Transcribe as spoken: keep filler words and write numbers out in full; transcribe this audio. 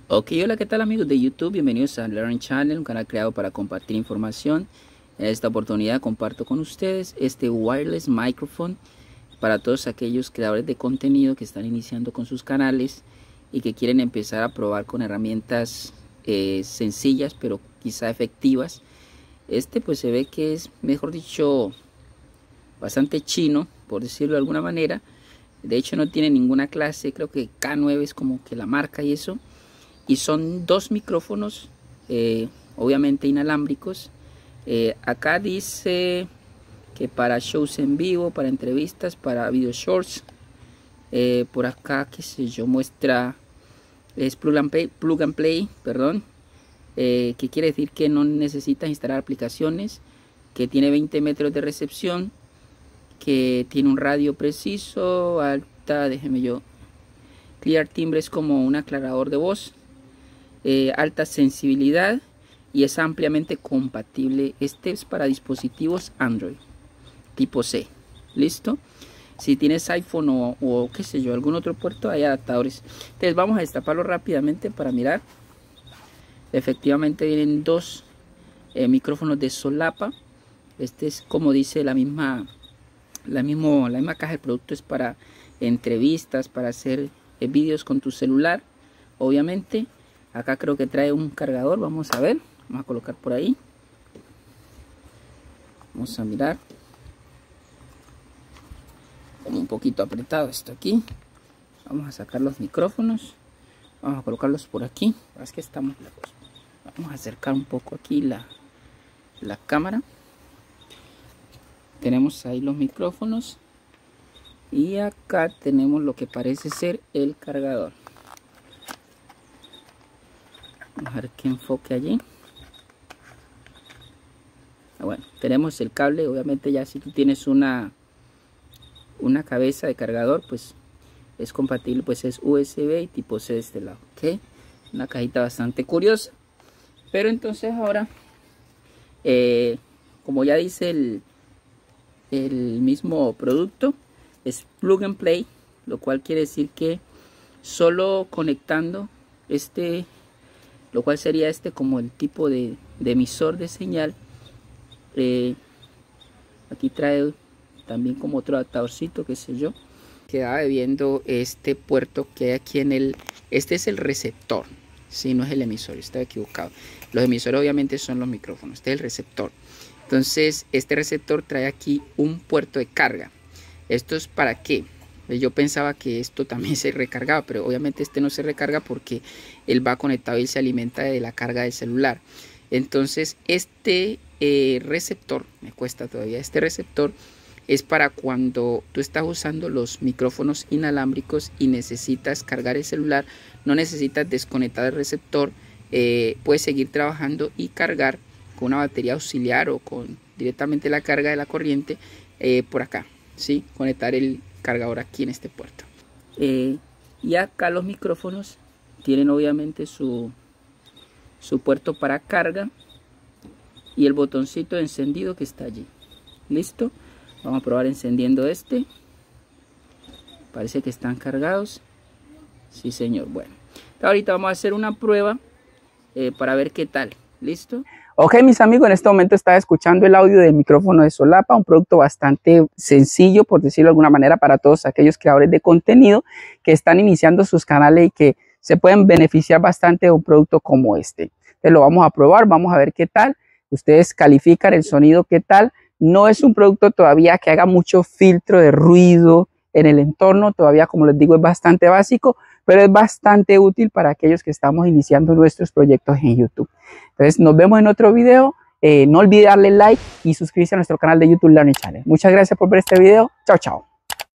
Ok, hola, ¿qué tal amigos de YouTube? Bienvenidos a Learn Channel, un canal creado para compartir información. En esta oportunidad comparto con ustedes este wireless microphone para todos aquellos creadores de contenido que están iniciando con sus canales y que quieren empezar a probar con herramientas eh, sencillas pero quizá efectivas. Este pues se ve que es, mejor dicho, bastante chino, por decirlo de alguna manera. De hecho no tiene ninguna clase, creo que K nueve es como que la marca y eso. Y son dos micrófonos, eh, obviamente inalámbricos. Eh, acá dice que para shows en vivo, para entrevistas, para video shorts. Eh, por acá, qué sé yo, muestra, es plug and play, plug and play perdón. Eh, que quiere decir que no necesitas instalar aplicaciones, que tiene veinte metros de recepción, que tiene un radio preciso, alta, déjeme yo, clear timbre, es como un aclarador de voz. Eh, alta sensibilidad y es ampliamente compatible. Este es para dispositivos Android tipo C. Listo. Si tienes iPhone o, o qué sé yo, algún otro puerto, hay adaptadores. Entonces vamos a destaparlo rápidamente para mirar. Efectivamente vienen dos eh, micrófonos de solapa. Este es, como dice la misma la mismo la misma caja. El producto es para entrevistas, para hacer eh, vídeos con tu celular, obviamente. Acá creo que trae un cargador, vamos a ver, vamos a colocar por ahí, vamos a mirar, como un poquito apretado esto aquí. Vamos a sacar los micrófonos, vamos a colocarlos por aquí, es que estamos lejos. Vamos a acercar un poco aquí la, la cámara. Tenemos ahí los micrófonos y acá tenemos lo que parece ser el cargador. Vamos a ver qué enfoque allí. Bueno, tenemos el cable. Obviamente ya si tú tienes una una cabeza de cargador, pues es compatible, pues es U S B y tipo C de este lado. ¿Ok? Una cajita bastante curiosa. Pero entonces ahora, eh, como ya dice el, el mismo producto, es plug and play, lo cual quiere decir que solo conectando este, lo cual sería este como el tipo de, de emisor de señal. Eh, aquí trae también como otro adaptadorcito, qué sé yo. Quedaba viendo este puerto que hay aquí en el, este es el receptor, si no es el emisor, estaba equivocado. Los emisores obviamente son los micrófonos, este es el receptor. Entonces este receptor trae aquí un puerto de carga. ¿Esto es para qué? Yo pensaba que esto también se recargaba, pero obviamente este no se recarga porque él va conectado y se alimenta de la carga del celular. Entonces este eh, receptor, me cuesta todavía, este receptor es para cuando tú estás usando los micrófonos inalámbricos y necesitas cargar el celular, no necesitas desconectar el receptor, eh, puedes seguir trabajando y cargar con una batería auxiliar o con directamente la carga de la corriente eh, por acá, ¿sí? Conectar el cargador aquí en este puerto. Eh, y acá los micrófonos tienen obviamente su, su puerto para carga y el botoncito de encendido que está allí. Listo. Vamos a probar encendiendo este. Parece que están cargados. Sí, señor. Bueno, ahorita vamos a hacer una prueba eh, para ver qué tal. ¿Listo? Ok, mis amigos, en este momento estaba escuchando el audio del micrófono de solapa, un producto bastante sencillo, por decirlo de alguna manera, para todos aquellos creadores de contenido que están iniciando sus canales y que se pueden beneficiar bastante de un producto como este. Entonces lo vamos a probar, vamos a ver qué tal. Ustedes califican el sonido, qué tal. No es un producto todavía que haga mucho filtro de ruido en el entorno, todavía, como les digo, es bastante básico, pero es bastante útil para aquellos que estamos iniciando nuestros proyectos en YouTube. Entonces nos vemos en otro video. Eh, no olvide darle like y suscribirse a nuestro canal de YouTube Learning Channel. Muchas gracias por ver este video. Chao, chao.